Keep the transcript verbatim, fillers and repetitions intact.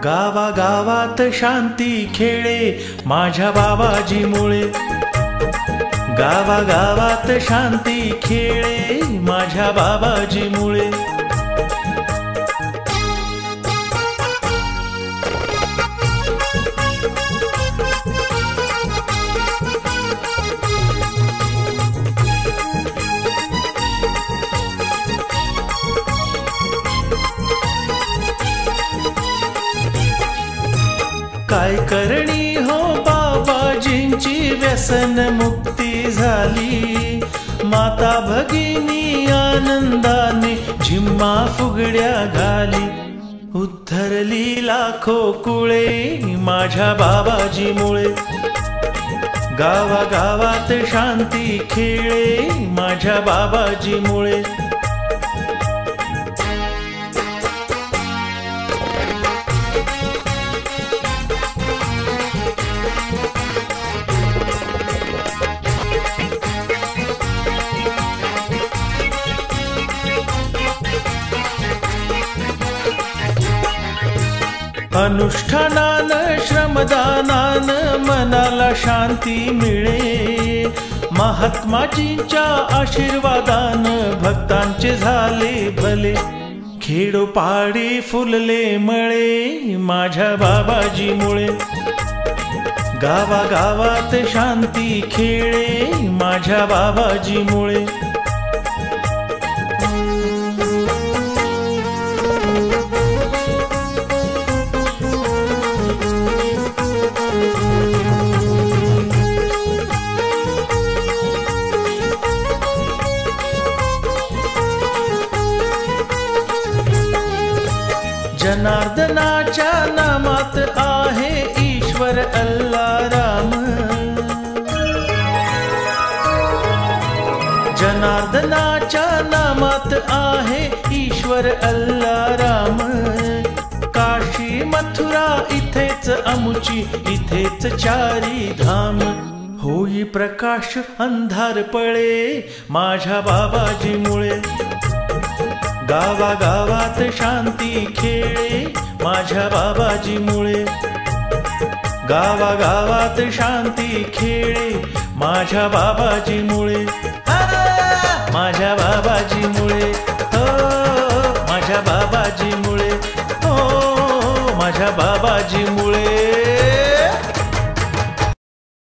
गावागावात शांती खेळे माझ्या बाबाजीमुळे. गावागावात शांती खेळे माझ्या बाबाजीमुळे. काय करणी हो बाबाजींची व्यसन मुक्ती झाली. माता भगिनी आनंदाने झिम्मा फुगड्या घाली. उद्धरली लाखो कुळे माझ्या बाबाजीमुळे. गावागावात शांती खेळे माझ्या बाबाजीमुळे. अनुष्ठानान श्रमदानान मनाला शांती मिळे. महात्माजींच्या आशीर्वादान भक्तांचे झाले भले. खेडोपाडी फुलले मळे माझ्या बाबाजीमुळे. गावागावात शांती खेळे माझ्या बाबाजीमुळे. जनार्दनाच्या नामात आहे ईश्वर अल्ला राम. जनार्दनाच्या नामात आहे ईश्वर अल्ला राम. काशी मथुरा इथेच अमुची इथेच चारी धाम. होई प्रकाश अंधार पळे माझ्या बाबाजीमुळे. गावागावात शांती खेळे माझ्या बाबाजीमुळे. गावागावात शांती खेळे माझ्या बाबाजीमुळे. माझ्या बाबाजीमुळे. हो माझ्या बाबाजीमुळे. हो माझ्या बाबाजीमुळे.